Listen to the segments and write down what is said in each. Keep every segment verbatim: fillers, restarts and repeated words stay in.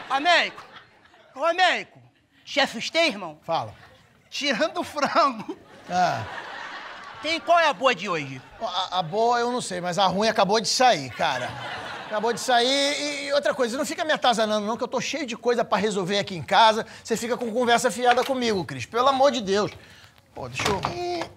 Américo! Ô, Américo! Te assustei, irmão? Fala. Tirando o frango. Ah. Tem qual é a boa de hoje? A, a boa eu não sei, mas a ruim acabou de sair, cara. Acabou de sair. E, e outra coisa, não fica me atazanando, não, que eu tô cheio de coisa pra resolver aqui em casa. Você fica com conversa fiada comigo, Cris. Pelo amor de Deus. Pô, deixa eu...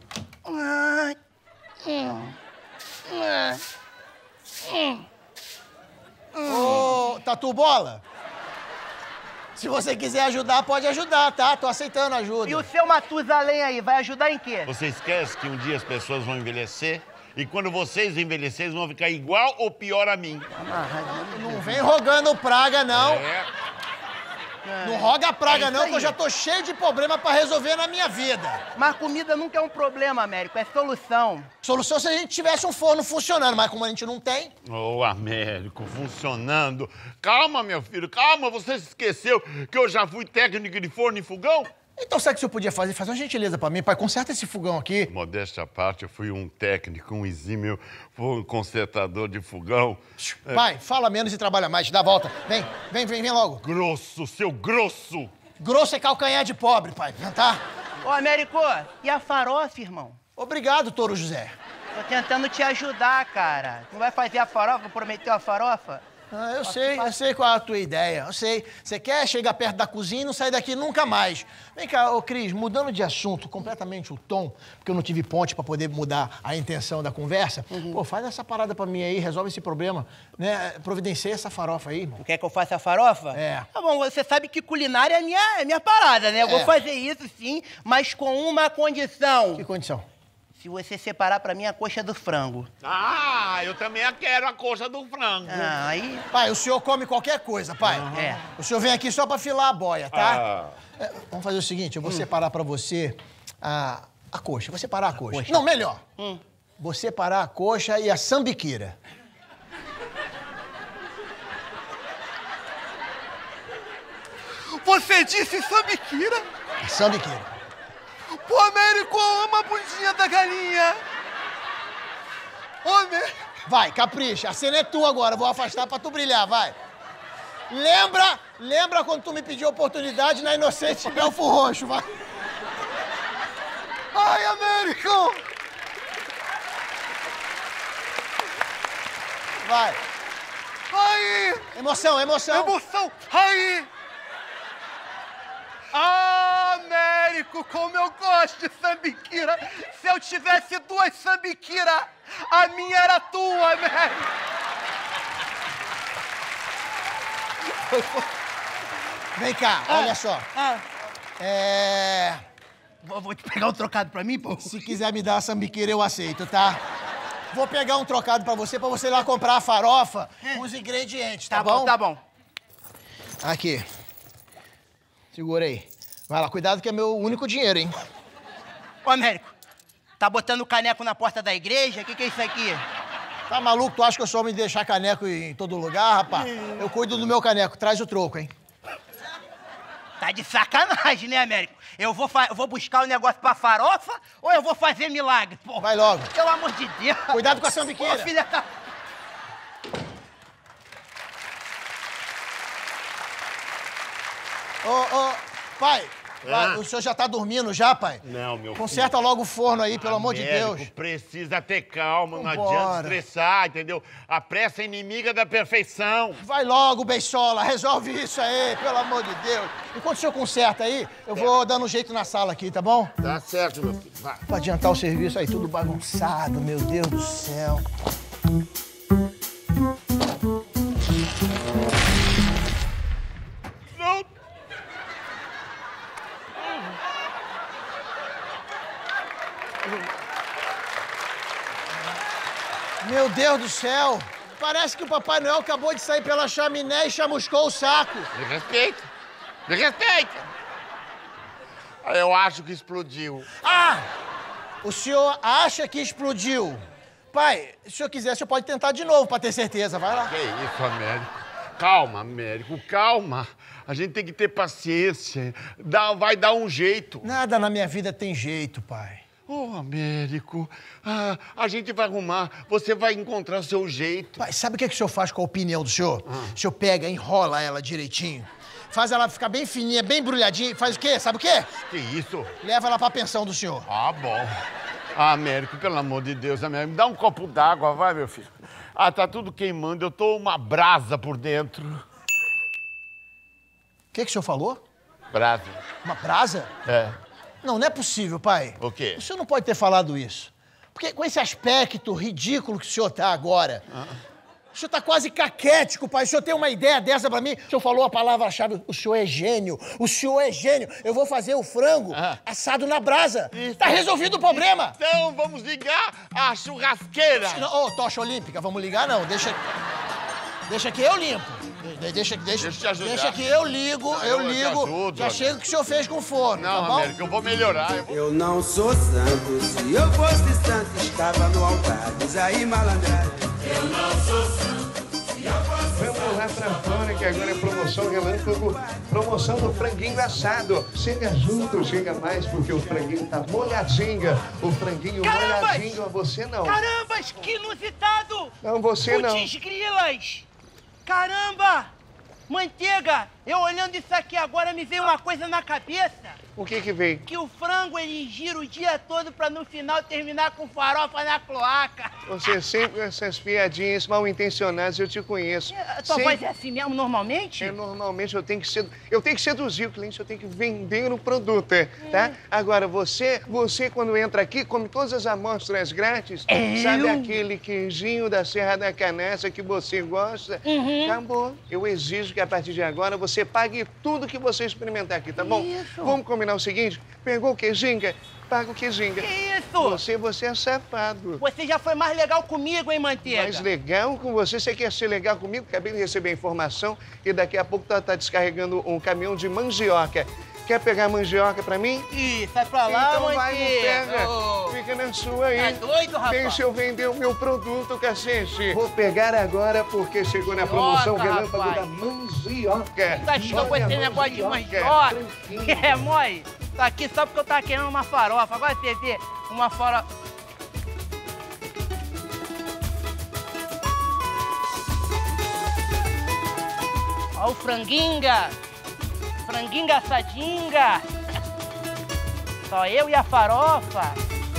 Ô, Tatu Bola. Se você quiser ajudar, pode ajudar, tá? Tô aceitando ajuda. E o seu Matusalém aí, vai ajudar em quê? Você esquece que um dia as pessoas vão envelhecer? E quando vocês envelhecerem, vão ficar igual ou pior a mim. Não vem rogando praga, não. É. Não roga praga, É não, aí. que eu já tô cheio de problema pra resolver na minha vida. Mas comida nunca é um problema, Américo, é solução. Solução se a gente tivesse um forno funcionando, mas como a gente não tem... Ô, Américo, funcionando. Calma, meu filho, calma. Você se esqueceu que eu já fui técnico de forno e fogão? Então sabe o que o senhor podia fazer? Fazer uma gentileza pra mim, pai. Conserta esse fogão aqui. Modéstia à parte, eu fui um técnico, um exímio um consertador de fogão. Pai, fala menos e trabalha mais. Dá a volta. Vem, vem, vem, vem logo. Grosso, seu grosso! Grosso é calcanhar de pobre, pai. Tá? Ô, Américo, e a farofa, irmão? Obrigado, Touro José. Tô tentando te ajudar, cara. Não vai fazer a farofa, prometeu a farofa? Ah, eu sei, eu sei qual é a tua ideia. Eu sei. Você quer chegar perto da cozinha e não sair daqui nunca mais. Vem cá, ô Cris, mudando de assunto completamente o tom, porque eu não tive ponte pra poder mudar a intenção da conversa. Uhum. Pô, faz essa parada pra mim aí, resolve esse problema, né? Providencia essa farofa aí, irmão. Tu quer que eu faça a farofa? É. Tá bom, você sabe que culinária é minha, é minha parada, né? Eu É. vou fazer isso sim, mas com uma condição. Que condição? Se você separar pra mim a coxa do frango. Ah, eu também quero a coxa do frango. Ah, aí... Pai, o senhor come qualquer coisa, pai. Uhum. É. O senhor vem aqui só pra filar a boia, tá? Ah. É, vamos fazer o seguinte, eu vou hum. separar pra você a, a coxa. Vou separar a coxa. coxa. Não, melhor. Hum. Vou separar a coxa e a sambiquira. Você disse sambiquira? A sambiquira. O Américo ama a bundinha da galinha. Ô, Américo. Vai, capricha. A cena é tua agora. Vou afastar pra tu brilhar, vai. Lembra, lembra quando tu me pediu oportunidade na Inocente Belfo Roxo, vai. Ai, Américo. Vai. Ai. Emoção, emoção. Emoção. Ai. Américo, como eu gosto de sambiquira. Se eu tivesse duas sambiquira, a minha era tua, Américo. Vem cá, Ah, olha só. Ah. É... Vou, vou te pegar um trocado pra mim, pô? Se quiser me dar a sambiqueira, eu aceito, tá? Vou pegar um trocado pra você, pra você ir lá comprar a farofa com os ingredientes, tá, Tá bom? bom, tá bom. Aqui. Segura aí. Vai lá, cuidado que é meu único dinheiro, hein? Ô, Américo, tá botando caneco na porta da igreja? O que, que é isso aqui? Tá maluco? Tu acha que eu só me deixar caneco em todo lugar, rapaz? Eu cuido do meu caneco. Traz o troco, hein? Tá de sacanagem, né, Américo? Eu vou, eu vou buscar o um negócio pra farofa ou eu vou fazer milagre, pô? Vai logo. Pelo amor de Deus. Cuidado com a sambiqueira. Ô, filha da... Ô, ô, pai, pai, Ah. o senhor já tá dormindo já, pai? Não, meu filho. Conserta logo o forno aí, pelo amor de Américo, Deus. precisa ter calma, não Vambora. adianta estressar, entendeu? A pressa é inimiga da perfeição. Vai logo, Beisola, resolve isso aí, pelo amor de Deus. Enquanto o senhor conserta aí, eu vou dando um jeito na sala aqui, tá bom? Tá certo, meu filho. Vai. Pra adiantar o serviço aí, tudo bagunçado, meu Deus do céu. Não. Meu Deus do céu. Parece que o Papai Noel acabou de sair pela chaminé e chamuscou o saco. Me respeita. Me respeita. Eu acho que explodiu. Ah! O senhor acha que explodiu? Pai, se o senhor quiser, o senhor pode tentar de novo pra ter certeza. Vai lá. Que isso, Américo? Calma, Américo, calma. A gente tem que ter paciência. Dá, vai dar um jeito. Nada na minha vida tem jeito, pai. Ô, Américo, ah, a gente vai arrumar. Você vai encontrar o seu jeito. Pai, sabe o que, é que o senhor faz com a opinião do senhor? Ah. O senhor pega, enrola ela direitinho, faz ela ficar bem fininha, bem embrulhadinha. Faz o quê? Sabe o quê? Que isso? Leva ela pra pensão do senhor. Ah, bom. Ah, Américo, pelo amor de Deus, Américo, me dá um copo d'água, vai, meu filho. Ah, tá tudo queimando, eu tô uma brasa por dentro. O que que o senhor falou? Brasa. Uma brasa? É. Não, não é possível, pai. O quê? O senhor não pode ter falado isso. Porque com esse aspecto ridículo que o senhor tá agora... Ah. O senhor tá quase caquético, pai. O senhor tem uma ideia dessa pra mim? O senhor falou a palavra-chave. O senhor é gênio. O senhor é gênio. Eu vou fazer o frango ah. assado na brasa. Isso. Tá resolvido o problema. Então, vamos ligar a churrasqueira. Ô, oh, tocha olímpica, vamos ligar? Não, deixa... Deixa que eu limpo. Deixa, deixa, deixa, deixa que eu ligo, não, eu, eu ligo. Ajudo, já chega o que o senhor fez com o forno, não, tá bom? Américo, eu vou melhorar. Eu, vou... eu não sou santo, se eu fosse santo, estava no altar. Diz aí, malandragem. Eu não sou santo, se eu fosse santo. Vamos lá pra fora, que agora é promoção relâmpago, promoção do franguinho assado. Chega junto, chega mais, porque o franguinho tá molhadinho. O franguinho Carambas! molhadinho, você não. Carambas, que inusitado! Não, você não. Putz, grilas! Caramba! Manteiga, eu olhando isso aqui agora me veio uma coisa na cabeça. O que que veio? Que o frango ele gira o dia todo pra no final terminar com farofa na cloaca. Você sempre com essas piadinhas mal intencionadas, eu te conheço. A tua sempre... voz é assim mesmo normalmente? É, normalmente eu tenho que ser, eu tenho que seduzir o cliente, eu tenho que vender o produto, é, tá? Hum. Agora você, você quando entra aqui, come todas as amostras grátis, é sabe eu? aquele queijinho da Serra da Canastra que você gosta? Uhum. Acabou. Eu exijo que a partir de agora você pague tudo que você experimentar aqui, tá bom? Isso. Vamos combinar o seguinte, pegou o queijinho, paga o queijinho. Que isso? Você, você é safado. Você já foi mais legal comigo, hein, Manteiga? Mais legal com você? Você quer ser legal comigo? Acabei de receber a informação e daqui a pouco tá, tá descarregando um caminhão de mandioca. Quer pegar mandioca pra mim? Ih, sai pra lá, então vai, não Manteiga. pega. Oh. Fica na sua aí. Tá doido, rapaz? Deixa eu vender o meu produto, cacete. Vou pegar agora porque chegou na promoção Nossa, relâmpago rapaz. da mandioca. Tá achando com esse negócio de mandioca? É, mãe. Tá aqui só porque eu tava querendo uma farofa. Agora você vê uma farofa... Ó o franguinga. Franguinga assadinga. Só eu e a farofa.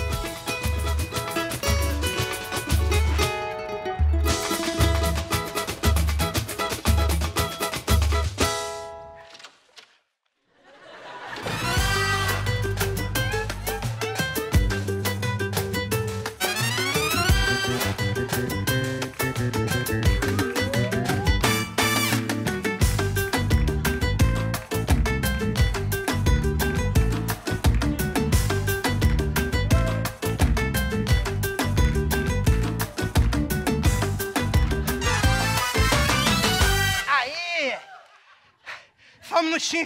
Só um minutinho.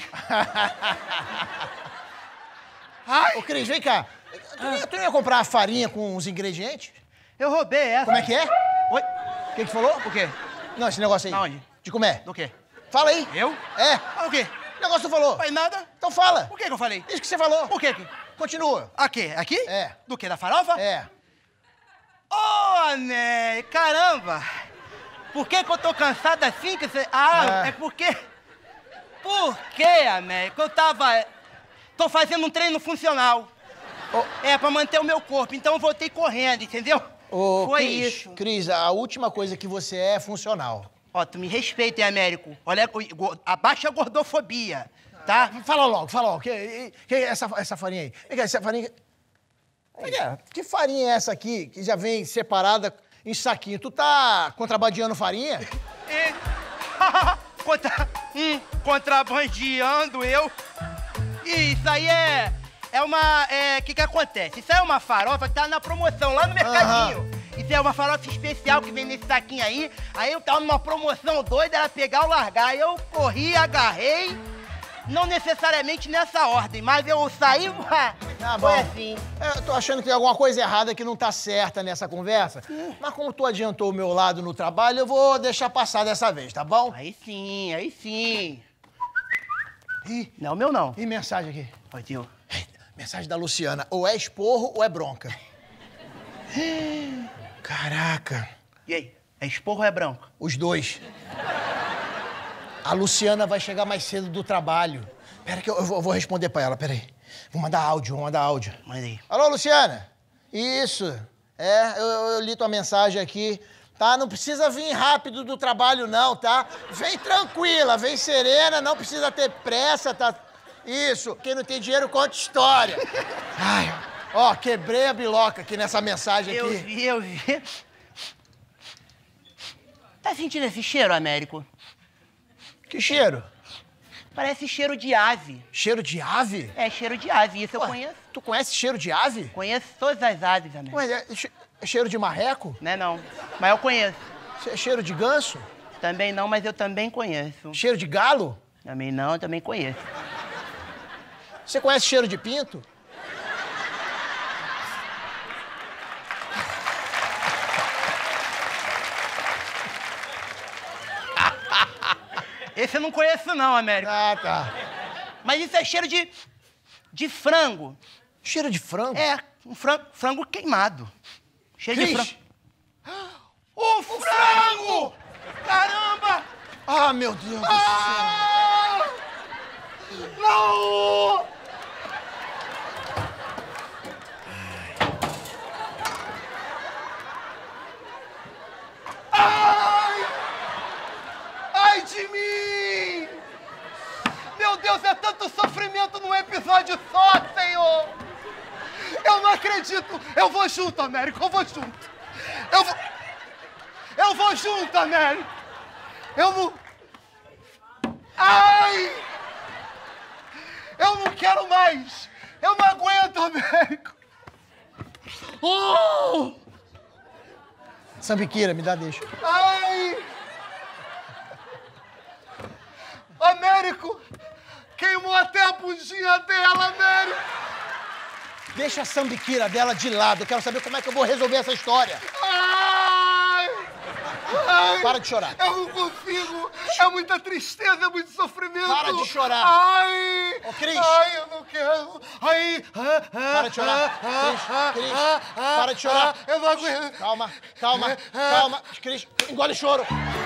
Ai. Ô, Cris, vem cá. Tu, ah. ia, tu ia comprar a farinha com os ingredientes? Eu roubei essa. Como é que é? Oi? O que que falou? O quê? Não, esse negócio aí. Aonde? De comer. Do quê? Fala aí. Eu? É. Ah, o quê? O negócio que tu falou. Foi nada. Então fala. O que que eu falei? Isso que você falou. O quê? Continua. Aqui? Aqui? É. Do quê? Da farofa? É. Ô, oh, né? Caramba! Por que que eu tô cansado assim? Que você... Ah, é, é porque... Por quê, Américo? Eu tava... Tô fazendo um treino funcional. Oh. É, pra manter o meu corpo. Então eu voltei correndo, entendeu? Ô, Foi Cris, isso. Cris, a última coisa que você é é funcional. Ó, tu me respeita, hein, Américo? Olha, abaixa a gordofobia, tá? Fala logo, fala logo. Que, que essa, essa farinha aí? Vem cá, essa farinha... Vem cá, que farinha é essa aqui que já vem separada em saquinho? Tu tá contrabandeando farinha? É. Contra... Hum, contrabandeando eu. E isso aí é... É uma... É... O que que acontece? Isso aí é uma farofa que tá na promoção lá no mercadinho. Uhum. Isso é uma farofa especial que vem nesse saquinho aí. Aí eu tava numa promoção doida, era pegar ou largar. Aí eu corri, agarrei. Não necessariamente nessa ordem, mas eu saí... Tá Foi bom. assim. Eu tô achando que tem alguma coisa errada que não tá certa nessa conversa. Hum. Mas como tu adiantou o meu lado no trabalho, eu vou deixar passar dessa vez, tá bom? Aí sim, aí sim. Ih. Não, o meu não. E mensagem aqui? Oi, tio. Mensagem da Luciana. Ou é esporro ou é bronca. Caraca. E aí? É esporro ou é branco? Os dois. A Luciana vai chegar mais cedo do trabalho. Pera que eu, eu vou, eu vou responder pra ela, peraí. Vou mandar áudio, vou mandar áudio. Manda aí. Alô, Luciana? Isso. É, eu, eu li tua mensagem aqui. Tá, não precisa vir rápido do trabalho não, tá? Vem tranquila, vem serena, não precisa ter pressa, tá? Isso, quem não tem dinheiro conta história. Ai, ó, quebrei a biloca aqui nessa mensagem aqui. Eu vi, eu vi. Tá sentindo esse cheiro, Américo? Que cheiro? Parece cheiro de ave. Cheiro de ave? É, cheiro de ave, isso eu Ué, conheço. Tu conhece cheiro de ave? Conheço todas as aves, Américo. Ué, é, che- é cheiro de marreco? Não é não, mas eu conheço. Che- Cheiro de ganso? Também não, mas eu também conheço. Cheiro de galo? Também não, eu também conheço. Você conhece cheiro de pinto? Esse eu não conheço não, Américo. Ah, tá. Mas isso é cheiro de... de frango. Cheiro de frango? É, um frango, frango queimado. Cheiro de Cris! frango. O frango! Caramba! Ah, meu Deus do céu. Ah! Não! Ai! Ai de mim! Meu Deus, é tanto sofrimento num episódio só, Senhor! Eu não acredito! Eu vou junto, Américo, eu vou junto! Eu vou... Eu vou junto, Américo! Eu não... Ai! Eu não quero mais! Eu não aguento, Américo! Oh! Sambiquira, me dá deixa. Ai! Américo! Queimou até a bundinha dela, Américo! Deixa a sambiquira dela de lado. Eu quero saber como é que eu vou resolver essa história. Ai! Ai! Para de chorar. Eu não consigo! É muita tristeza, é muito sofrimento! Para de chorar. Ai! Ô, Cris. Ai, eu não quero! Ai! Para de chorar. Cris, Cris, para de chorar. Eu não aguento! Calma, calma, calma. Cris, engole choro.